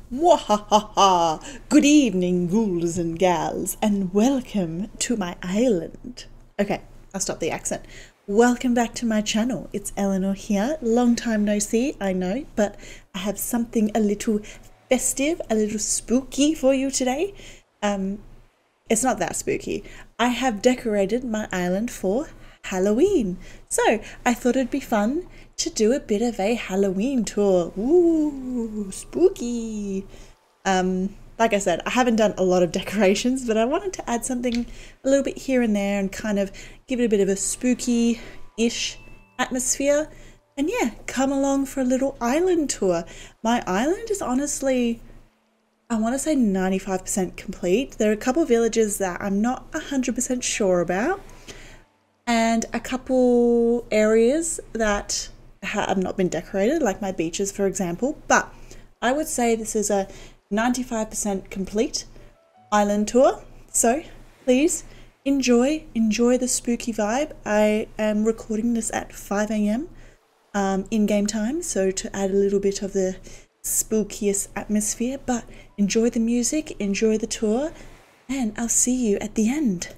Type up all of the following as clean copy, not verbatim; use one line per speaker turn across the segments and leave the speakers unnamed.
Mwahaha! Good evening, ghouls and gals, and welcome to my island. Okay, I'll stop the accent. Welcome back to my channel. It's Eleanor here. Long time no see, I know, but I have something a little festive, a little spooky for you today. It's not that spooky. I have decorated my island for Halloween. So I thought it'd be fun to do a bit of a Halloween tour. Ooh, spooky. Like I said, I haven't done a lot of decorations, but I wanted to add something a little bit here and there and kind of give it a bit of a spooky-ish atmosphere. And yeah, come along for a little island tour. My island is honestly, I want to say 95% complete. There are a couple of villages that I'm not 100% sure about, and a couple areas that have not been decorated, like my beaches, for example. But I would say this is a 95% complete island tour. So please enjoy the spooky vibe. I am recording this at 5 a.m. In-game time, so to add a little bit of the spookiest atmosphere. But enjoy the music, enjoy the tour, and I'll see you at the end.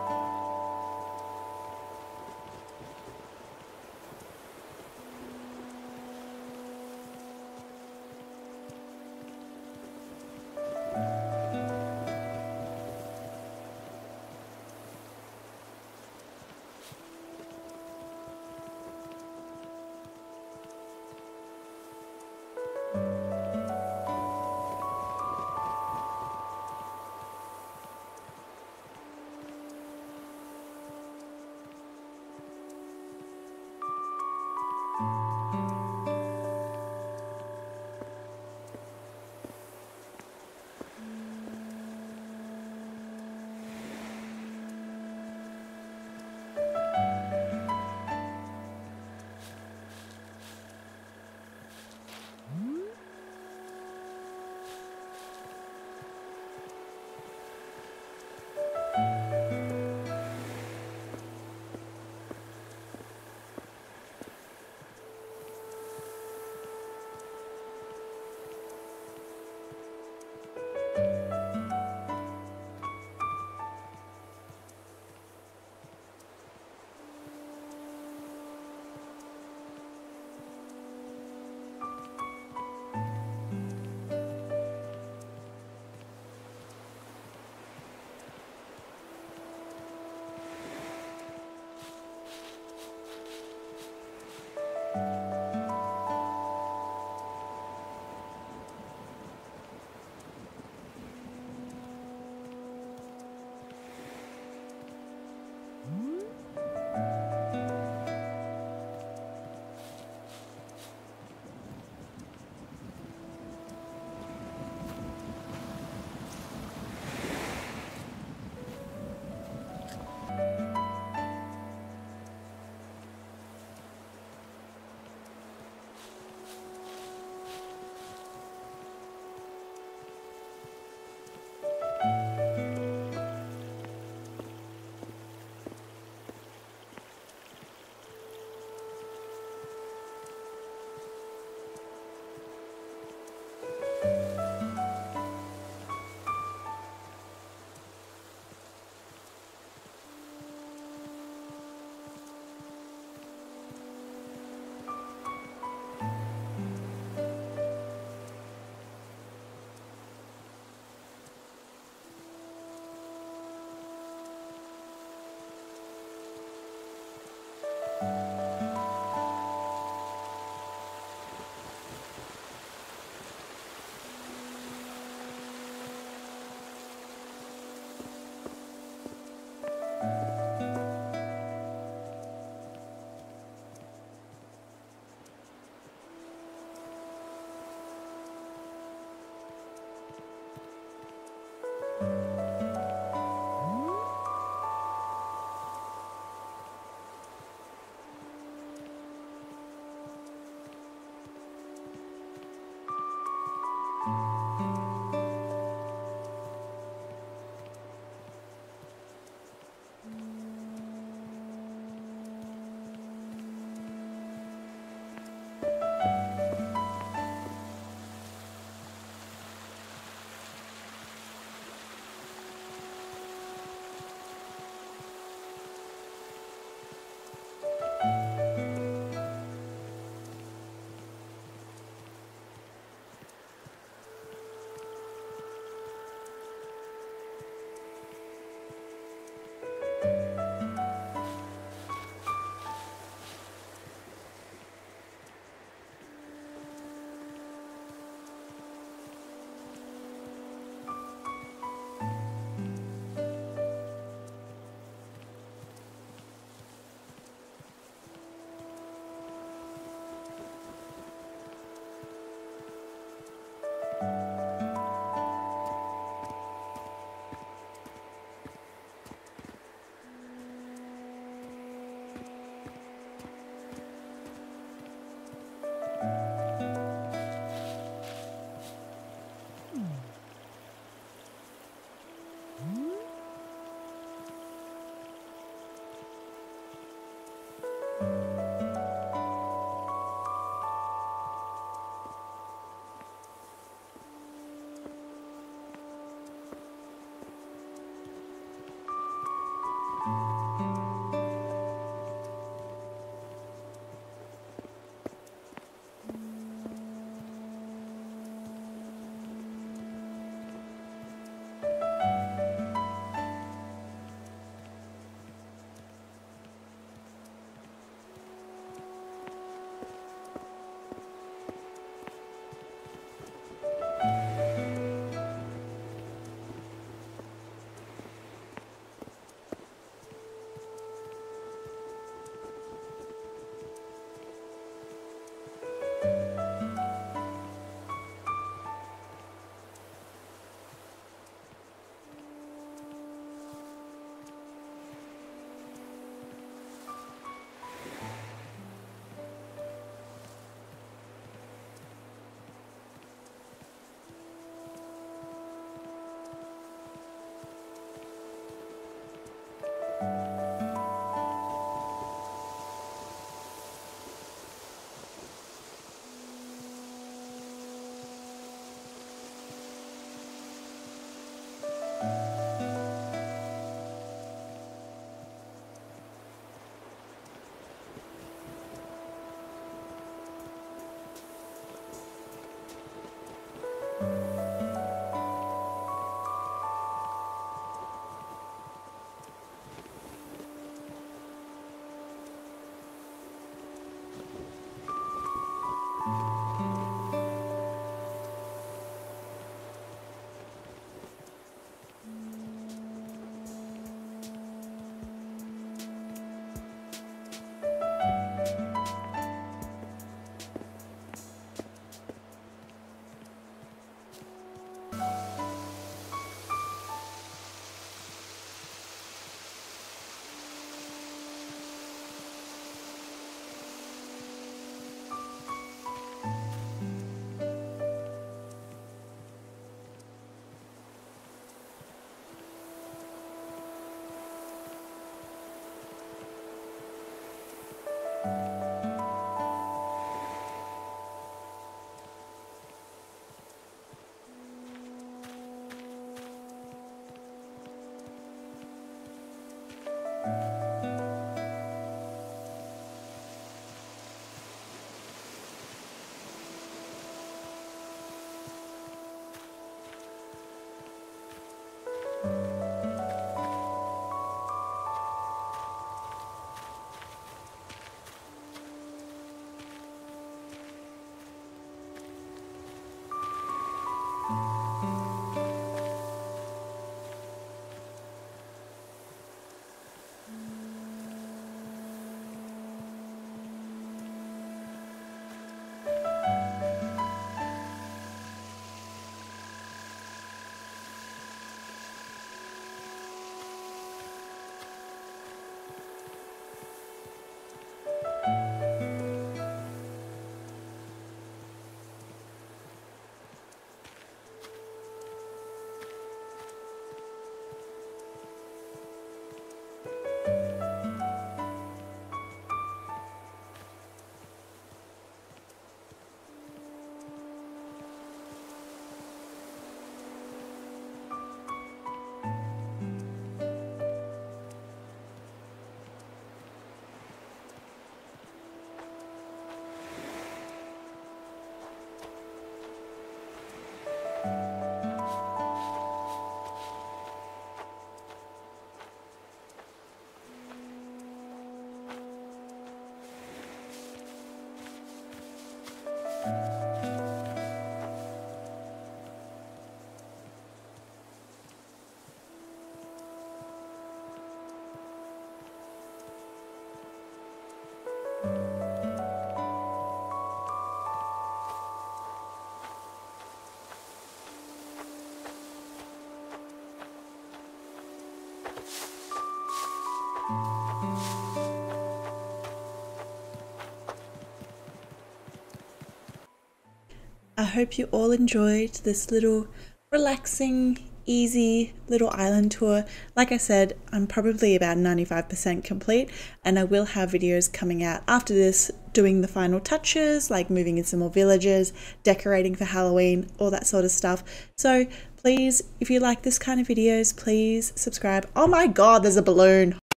I hope you all enjoyed this little relaxing, easy little island tour. Like I said, I'm probably about 95% complete, and I will have videos coming out after this doing the final touches, like moving in some more villages, decorating for Halloween, all that sort of stuff. So please, if you like this kind of videos, please subscribe. Oh my god, there's a balloon.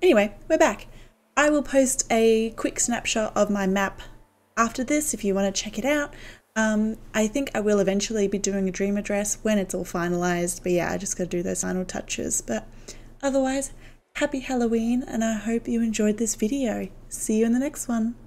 Anyway, we're back. I will post a quick snapshot of my map after this if you want to check it out. I think I will eventually be doing a dream address when it's all finalized, but yeah, I just got to do those final touches. But otherwise, happy Halloween, and I hope you enjoyed this video. See you in the next one.